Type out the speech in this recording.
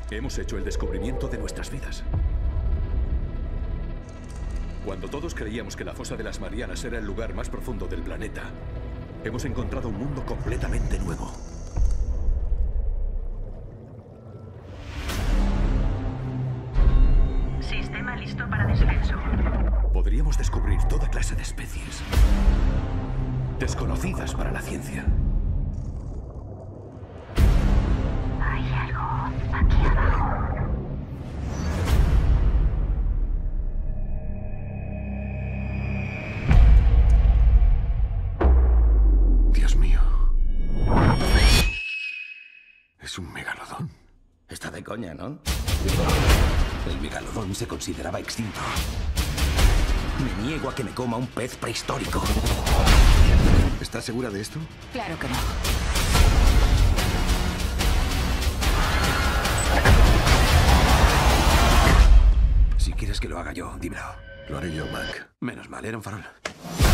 Hemos hecho el descubrimiento de nuestras vidas. Cuando todos creíamos que la fosa de las Marianas era el lugar más profundo del planeta, hemos encontrado un mundo completamente nuevo. Sistema listo para descenso. Podríamos descubrir toda clase de especies desconocidas para la ciencia. Hay algo aquí abajo. Dios mío. Es un megalodón. Está de coña, ¿no? El megalodón se consideraba extinto. Me niego a que me coma un pez prehistórico. ¿Estás segura de esto? Claro que no. Si quieres que lo haga yo, dímelo. Lo haré yo, Mac. Menos mal, era un farol.